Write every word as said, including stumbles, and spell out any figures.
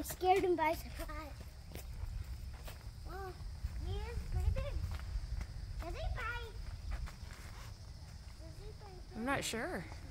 scared him by surprise. Oh, he is pretty big. Does he bite? Does he bite? I'm not sure.